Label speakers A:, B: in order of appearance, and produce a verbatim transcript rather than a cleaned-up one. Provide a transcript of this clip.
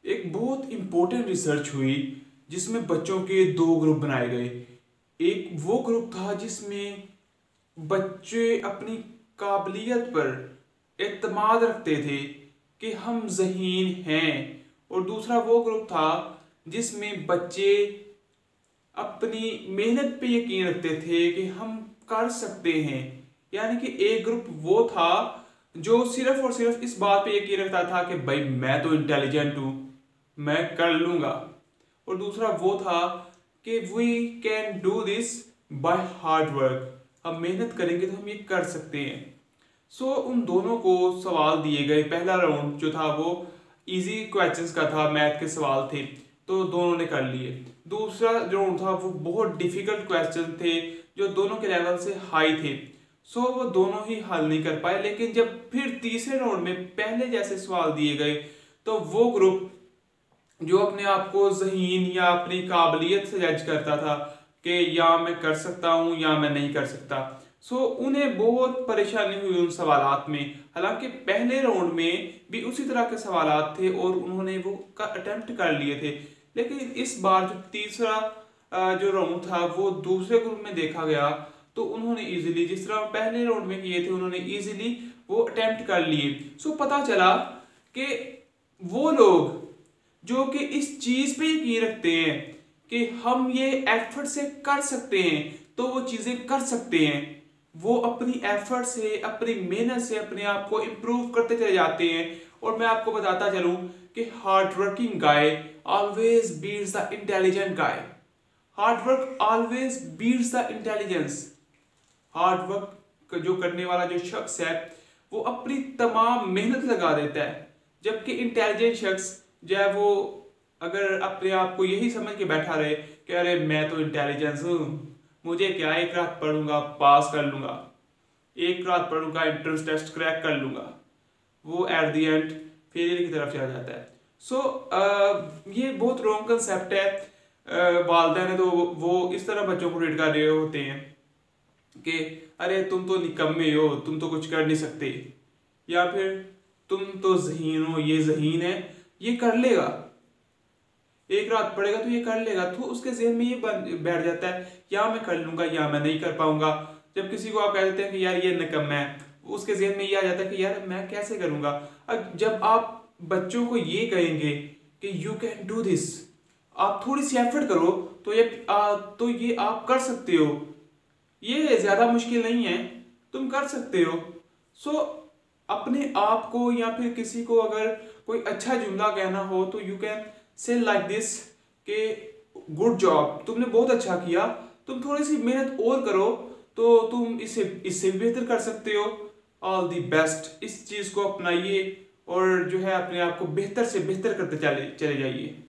A: एक बहुत important research हुई जिसमें बच्चों के दो ग्रुप बनाए गए। एक वो ग्रुप था जिसमें बच्चे अपनी काबिलियत पर एतमाद रखते थे कि हम ज़हीन हैं, और दूसरा वो ग्रुप था जिसमें बच्चे अपनी मेहनत पे यकीन रखते थे कि हम कर सकते हैं। यानी कि एक ग्रुप वो था जो सिर्फ और सिर्फ इस बात पे यकीन रखता था कि भाई मैं तो इंटेलिजेंट हूँ, मैं कर लूँगा, और दूसरा वो था कि we can do this by hard work, हम मेहनत करेंगे तो हम ये कर सकते हैं। सो so, उन दोनों को सवाल दिए गए। पहला राउंड जो था वो इजी क्वेश्चंस का था, मैथ के सवाल थे, तो दोनों ने कर लिए। दूसरा राउंड था वो बहुत डिफिकल्ट क्वेश्चन थे जो दोनों के लेवल से हाई थे। सो so, वो दोनों ही हल नहीं कर पाए। लेकिन जब फिर तीसरे राउंड में पहले जैसे सवाल दिए गए तो वो ग्रुप जो अपने आप को ज़हीन या अपनी काबिलियत से जज करता था कि या मैं कर सकता हूँ या मैं नहीं कर सकता, सो so, उन्हें बहुत परेशानी हुई उन सवालात में। हालांकि पहले राउंड में भी उसी तरह के सवालात थे और उन्होंने वो का अटेम्प्ट कर लिए थे, लेकिन इस बार जो तीसरा जो राउंड था वो दूसरे ग्रुप में देखा गया तो उन्होंने इजीली, जिस तरह पहले राउंड में किए थे, उन्होंने इजीली वो अटेम्प्ट कर लिए। सो पता चला कि वो लोग जो कि इस चीज पे यकीन रखते हैं कि हम ये एफर्ट से कर सकते हैं तो वो चीजें कर सकते हैं, वो अपनी एफर्ट से, अपनी मेहनत से अपने आप को इम्प्रूव करते चले जाते हैं। और मैं आपको बताता चलूं कि hard working guy always beats the intelligent guy. Hard work always beats the intelligence. Hard work जो करने वाला जो शख्स है वो अपनी तमाम मेहनत लगा देता है, जबकि इंटेलिजेंट शख्स जो है वो अगर अपने आप को यही समझ के बैठा रहे कि अरे मैं तो इंटेलिजेंस हूँ, मुझे क्या, एक रात पढ़ूंगा पास कर लूंगा, एक रात पढ़ूंगा एंट्रेंस टेस्ट क्रैक कर लूंगा, वो एट द एंड फेलियर की तरफ चला जाता है। सो so, ये बहुत रॉन्ग कंसेप्ट है। वालिदैन तो वो इस तरह बच्चों को ट्रीट कर रहे होते हैं कि अरे तुम तो निकम्मे हो, तुम तो कुछ कर नहीं सकते, या फिर तुम तो ज़हीन हो, ये ज़हीन है, ये कर लेगा, एक रात पड़ेगा तो ये कर लेगा। तो उसके ज़हन में ये बैठ जाता है या मैं कर लूंगा या मैं नहीं कर पाऊंगा। जब किसी को आप कह देते हैं कि यार ये निकम्मा है, उसके ज़हन में ये आ जाता है कि यार मैं कैसे करूंगा। अब जब आप बच्चों को ये कहेंगे कि यू कैन डू दिस, आप थोड़ी सी एफर्ट करो तो ये आ, तो ये आप कर सकते हो, ये ज्यादा मुश्किल नहीं है, तुम कर सकते हो। सो अपने आप को या फिर किसी को अगर कोई अच्छा जुमला कहना हो तो you can say like this कि गुड जॉब, तुमने बहुत अच्छा किया, तुम थोड़ी सी मेहनत और करो तो तुम इससे इससे भी बेहतर कर सकते हो। ऑल दी बेस्ट, इस चीज को अपनाइए और जो है अपने आप को बेहतर से बेहतर करते चले चले जाइए।